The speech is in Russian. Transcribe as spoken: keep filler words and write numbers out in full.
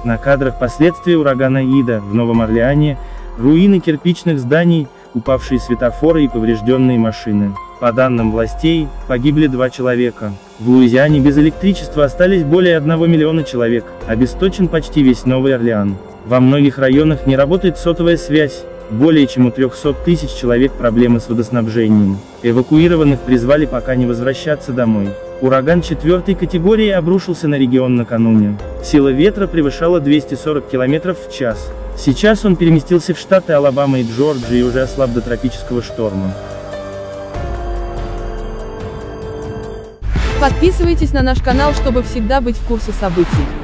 На кадрах последствия урагана Ида в Новом Орлеане, руины кирпичных зданий, упавшие светофоры и поврежденные машины. По данным властей, погибли два человека. В Луизиане без электричества остались более одного миллиона человек, обесточен почти весь Новый Орлеан. Во многих районах не работает сотовая связь, более чем у трёхсот тысяч человек проблемы с водоснабжением. Эвакуированных призвали пока не возвращаться домой. Ураган четвертой категории обрушился на регион накануне. Сила ветра превышала двести сорок километров в час. Сейчас он переместился в штаты Алабама и Джорджия и уже ослаб до тропического шторма. Подписывайтесь на наш канал, чтобы всегда быть в курсе событий.